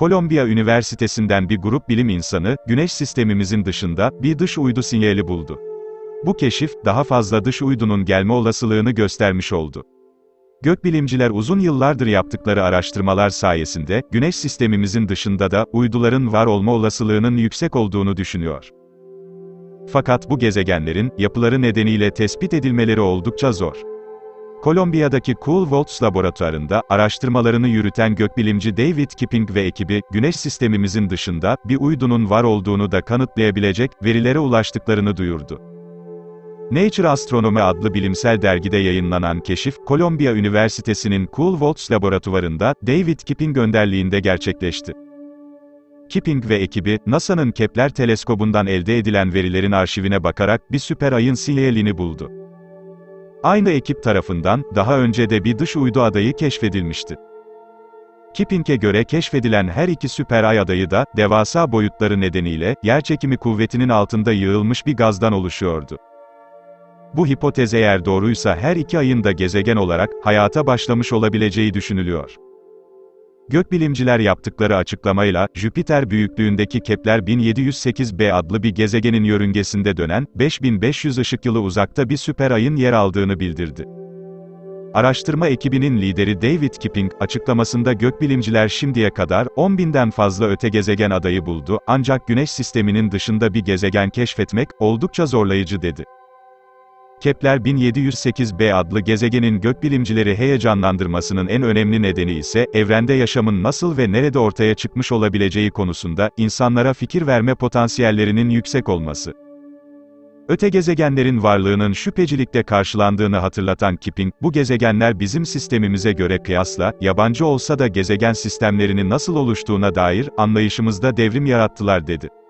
Kolombiya Üniversitesi'nden bir grup bilim insanı, Güneş sistemimizin dışında, bir dış uydu sinyali buldu. Bu keşif, daha fazla dış uydunun gelme olasılığını göstermiş oldu. Gökbilimciler uzun yıllardır yaptıkları araştırmalar sayesinde, Güneş sistemimizin dışında da, uyduların var olma olasılığının yüksek olduğunu düşünüyor. Fakat bu gezegenlerin, yapıları nedeniyle tespit edilmeleri oldukça zor. Kolombiya'daki Cool Volts laboratuvarında, araştırmalarını yürüten gökbilimci David Kipping ve ekibi, Güneş sistemimizin dışında, bir uydunun var olduğunu da kanıtlayabilecek, verilere ulaştıklarını duyurdu. Nature Astronomy adlı bilimsel dergide yayınlanan keşif, Kolombiya Üniversitesi'nin Cool Volts laboratuvarında, David Kipping önderliğinde gerçekleşti. Kipping ve ekibi, NASA'nın Kepler teleskobundan elde edilen verilerin arşivine bakarak bir süper ayın sinyalini buldu. Aynı ekip tarafından, daha önce de bir dış uydu adayı keşfedilmişti. Kipping'e göre keşfedilen her iki süper ay adayı da, devasa boyutları nedeniyle, yerçekimi kuvvetinin altında yığılmış bir gazdan oluşuyordu. Bu hipotez eğer doğruysa her iki ayın da gezegen olarak, hayata başlamış olabileceği düşünülüyor. Gökbilimciler yaptıkları açıklamayla, Jüpiter büyüklüğündeki Kepler 1708b adlı bir gezegenin yörüngesinde dönen, 5500 ışık yılı uzakta bir süper ayın yer aldığını bildirdi. Araştırma ekibinin lideri David Kipping, açıklamasında gökbilimciler şimdiye kadar, 10.000'den fazla öte gezegen adayı buldu, ancak Güneş sisteminin dışında bir gezegen keşfetmek, oldukça zorlayıcı dedi. Kepler 1708b adlı gezegenin gökbilimcileri heyecanlandırmasının en önemli nedeni ise, evrende yaşamın nasıl ve nerede ortaya çıkmış olabileceği konusunda, insanlara fikir verme potansiyellerinin yüksek olması. Öte gezegenlerin varlığının şüphecilikle karşılandığını hatırlatan Kipping, bu gezegenler bizim sistemimize göre kıyasla, yabancı olsa da gezegen sistemlerinin nasıl oluştuğuna dair, anlayışımızda devrim yarattılar dedi.